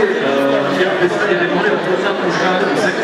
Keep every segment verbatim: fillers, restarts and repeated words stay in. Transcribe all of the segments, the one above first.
chtěl byste je nemohli odpovědět možná do úsek.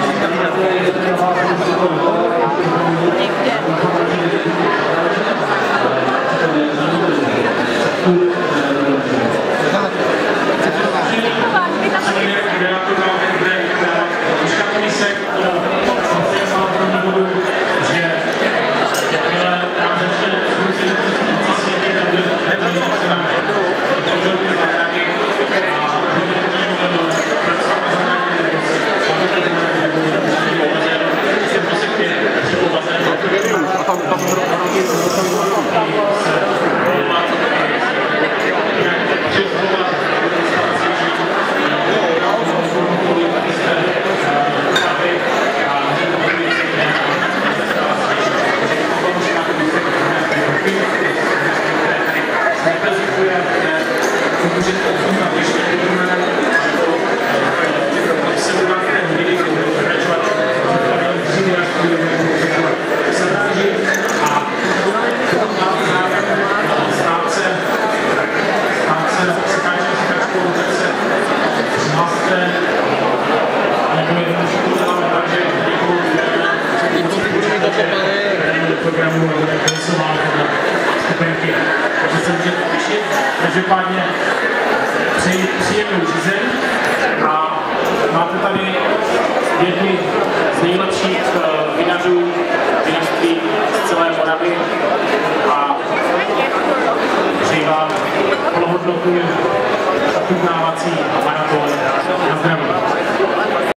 Programu stupenky. Takže se můžete těšit. Každopádně přeji příjemnou řízen a máte tady jedny z nejlepších vinařů, vinařství z celé Moravy a přeji vám plnohodnotný ochutnávací maraton na zdraví.